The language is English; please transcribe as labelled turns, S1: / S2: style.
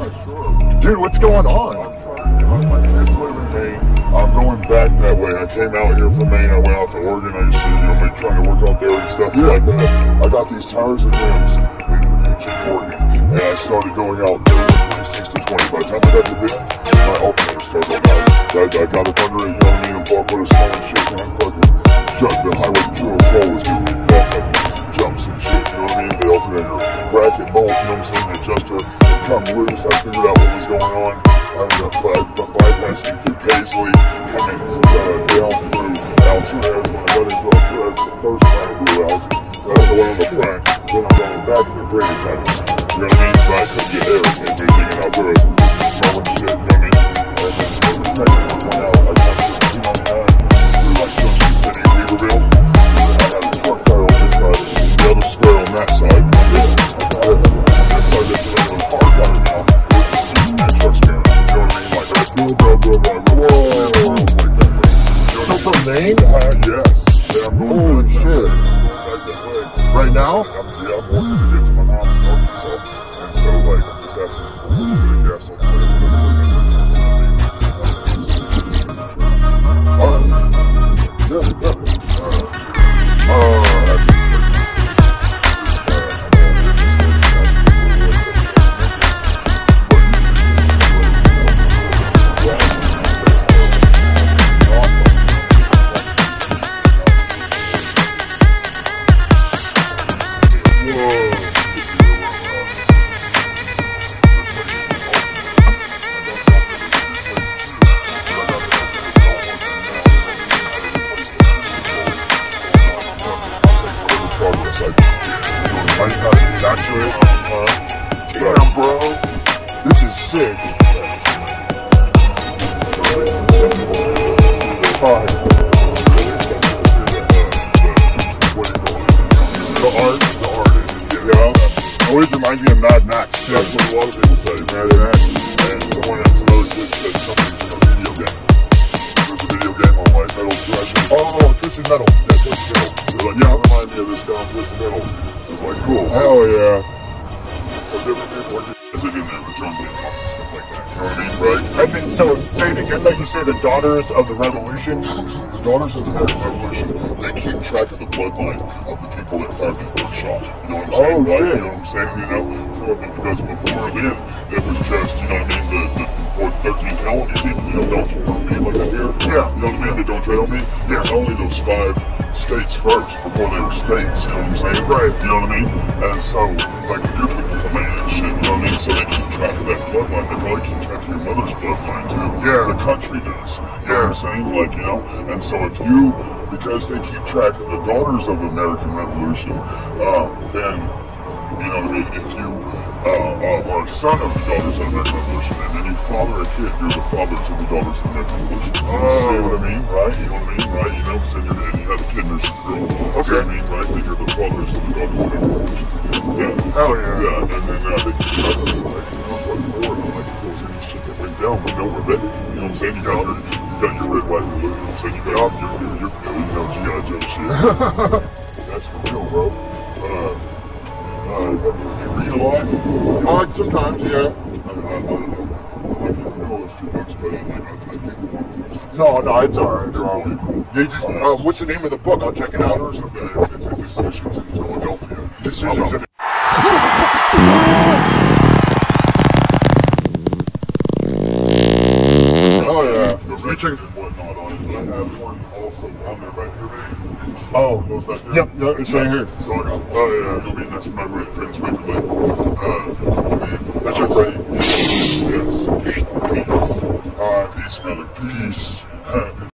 S1: Dude, what's going on?
S2: My kids live in Maine. I'm going back that way. I came out here from Maine. I went out to Oregon. I used to, trying to work out there and stuff like that. I got these tires and rims in Oregon, and I started going out 26 to 20. By the time I got to Bend, my alternator started going out. I got up under it, I'm 4 foot of snow and shit, and I fucking jumped. The highway 204 was giving me fucking jumps and shit, The alternator bracket bolt, the adjuster had come loose. I figured out what was going on. I ended up bypassing through Paisley, coming down through Alturas. When I got into Alturas, the first time I blew out. That's the one on the front. Then I'm going back in the brake pattern. But I couldn't get air from anything in Alturas. Throwing shit, And then so the second one went out. I got 299 through Junction City, Weaverville. I had a truck tire on this side, the other spare on that side. This side is a car tire now. That truck's spare.
S1: So from Maine?
S2: Yes. Yeah, I'm going
S1: holy shit.
S2: Back that way.
S1: Right now?
S2: I'm working to get to my mom's in Arkansas. And so, I'm just asking for a little bit of gas on the way.
S1: Damn, bro. This is sick.
S2: The art, always reminds me of Mad Max. That's what a lot of people say, Mad Max. And someone else another kid said something from a video game. There's a video game on like Metal Thrashing.
S1: Oh, Twisted Metal.
S2: Yeah, Twisted Metal. They're like, yeah, remind me of this guy on Twisted Metal. I'm like, cool.
S1: Hell yeah.
S2: So different people are just in there with John and stuff like that. You know what I mean, right?
S1: I mean, so say it again, like you say, the Daughters of the Revolution.
S2: The Daughters of the Revolution, they keep track of the bloodline of the people that fired the first shot. You know what I'm saying?
S1: Oh, shit.
S2: You know what I'm saying? Because before then, it was just, the 13 felony people, don't you want me like that here? Yeah. You know what I mean? They don't tread on me. There's only those 5 states first before they were states, you know what I'm saying? Right. You know what I mean? And so, like, your people from Maine and shit, you know what I mean? So they keep track of that bloodline. They probably keep track of your mother's bloodline too. Yeah. The country does. You know what I'm saying? And so if because they keep track of the Daughters of the American Revolution, then, if you are a son of the Daughters of the American Revolution, and then you father a kid, you're the fathers of the Daughters of the American Revolution. See what I mean, right? You know what I mean, right? So and you have a kid and there's a girl. Okay. You know what I mean, right? Then you're the fathers of the Daughters of the American Revolution. Yeah. Hell yeah. Yeah, and then they keep track of it, like, if there was any shit that went down, we know we're ready. You know what I'm saying? You got your red, white, and blue. You know what I'm saying? You got your G.I. Joe shit. That's for real, bro. You read a lot?
S1: Sometimes, yeah. No, it's alright, bro. You just, what's the name of the book? I'll check it out.
S2: It's Decisions in Philadelphia.
S1: Decisions in Oh, yeah.
S2: The record and whatnot on it, but I have one also on there back here.
S1: Oh,
S2: goes back there.
S1: Yep, it's right here.
S2: So I got one. That's my friend's record label.
S1: That's your friend?
S2: Yes. Peace. Peace, brother. Peace.